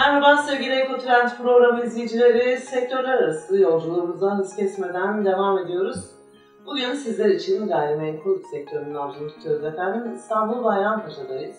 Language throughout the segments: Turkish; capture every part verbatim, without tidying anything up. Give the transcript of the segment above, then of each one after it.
Merhaba sevgili Ekotrend programı izleyicileri, sektörler arası yolculuğumuza hız kesmeden devam ediyoruz. Bugün sizler için gayrimenkul sektörünün nabzını tutuyoruz efendim. İstanbul Bayrampaşa'dayız.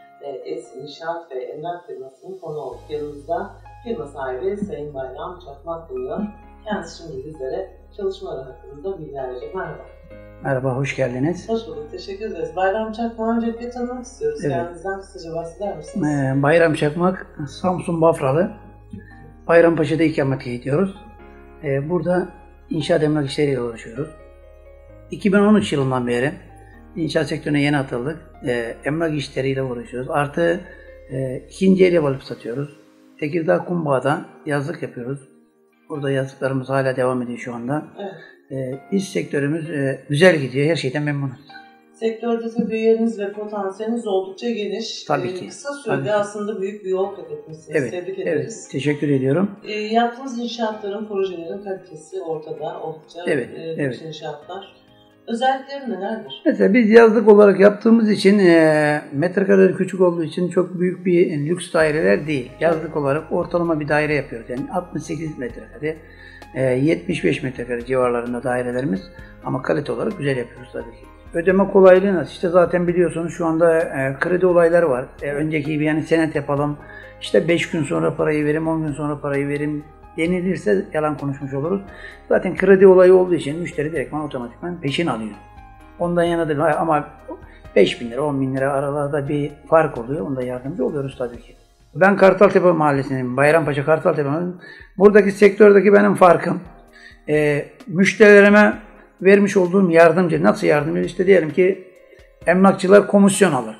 Es İnşaat ve Emlak firmasının konu olduk. Yanımızda firma sahibi Sayın Bayram Çakmak bulunuyor. Kendisi şimdi bizlere çalışmaları hakkında bilgiler verecek. Merhaba. Merhaba, hoş geldiniz. Hoş bulduk, teşekkür ederiz. Bayram Çakmak'ı öncelikle tanımak istiyoruz. Evet. Kendinizden kısaca bahseder misiniz? Ee, Bayram Çakmak, Samsun Bafralı. Bayrampaşa'da ikamet ediyoruz. Ee, burada inşaat emlak işleriyle uğraşıyoruz. iki bin on üç yılından beri inşaat sektörüne yeni atıldık. Ee, emlak işleriyle uğraşıyoruz. Artı e, ikinci el ev alıp satıyoruz. Tekirdağ Kumbağa'da yazlık yapıyoruz. Burada yazlıklarımız hala devam ediyor şu anda. Evet. Ee, iş sektörümüz e, güzel gidiyor. Her şeyden memnunuz. Sektörde tabii yeriniz ve potansiyeliniz oldukça geniş. Tabii ee, ki. Kısa sürede Tabii aslında büyük bir yol kat etmişsiniz. Evet, Tebrik ederiz. Evet, teşekkür ediyorum. E, yaptığınız inşaatların, projelerin kalitesi ortada. Oldukça Evet, e, evet. inşaatlar. Özellikleri nelerdir? Mesela biz yazlık olarak yaptığımız için e, metrekareleri küçük olduğu için çok büyük bir e, lüks daireler değil. Yazlık olarak ortalama bir daire yapıyoruz. Yani altmış sekiz metrekare, e, yetmiş beş metrekare civarlarında dairelerimiz. Ama kalite olarak güzel yapıyoruz tabii ki. Ödeme kolaylığı nasıl? İşte zaten biliyorsunuz şu anda e, kredi olayları var. E, önceki gibi yani senet yapalım, işte beş gün sonra parayı verim, on gün sonra parayı verim denilirse yalan konuşmuş oluruz. Zaten kredi olayı olduğu için müşteri direktman otomatikman peşin alıyor. Ondan yana değil ama beş bin lira, on bin lira aralarda bir fark oluyor. Onda yardımcı oluyoruz tabii ki. Ben Kartaltepe Mahallesi'nin, Bayrampaşa Kartaltepe Mahallesi'nin. Buradaki sektördeki benim farkım, e, müşterilerime vermiş olduğum yardımcı. Nasıl yardımcı? İşte diyelim ki emlakçılar komisyon alır.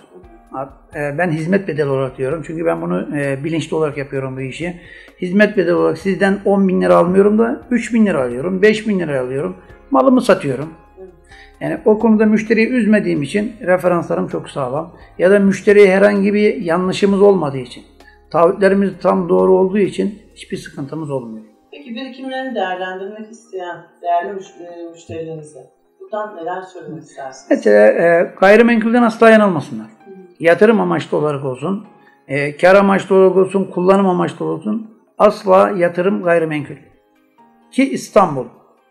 Ben hizmet bedeli olarak diyorum. Çünkü ben bunu e, bilinçli olarak yapıyorum bu işi. Hizmet bedeli olarak sizden on bin lira almıyorum da üç bin lira alıyorum, beş bin lira alıyorum. Malımı satıyorum. Yani o konuda müşteriyi üzmediğim için referanslarım çok sağlam. Ya da müşteriye herhangi bir yanlışımız olmadığı için, taahhütlerimiz tam doğru olduğu için hiçbir sıkıntımız olmuyor. Peki birikimlerini değerlendirmek isteyen değerli müşterilerinize buradan neler söylemek istersiniz? Mesela e, gayrimenkulden asla yanılmasınlar. Yatırım amaçlı olarak olsun, e, kar amaçlı olarak olsun, kullanım amaçlı olsun, asla yatırım gayrimenkul. Ki İstanbul.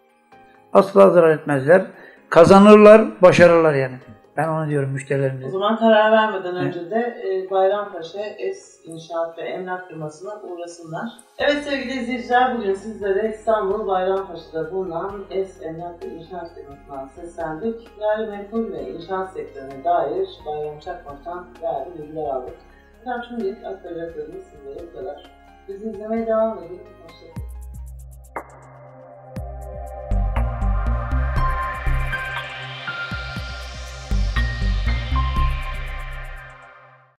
Asla zarar etmezler. Kazanırlar, başarırlar yani. Ben onu diyorum müşterilerimize. O zaman karar vermeden evet. önce de e, Bayrampaşa Es İnşaat ve Emlak firmasına uğrasınlar. Evet sevgili izleyiciler, bugün sizlere İstanbul Bayrampaşa'da bulunan Es Emlak ve İnşaat firmasından seslendik. Gayrimenkul ve inşaat sektörüne dair Bayram Çakmak'tan değerli bilgiler aldık. Efendim şimdilik aktaracaklarımız sizlere bu kadar. Bizi izlemeye devam edin.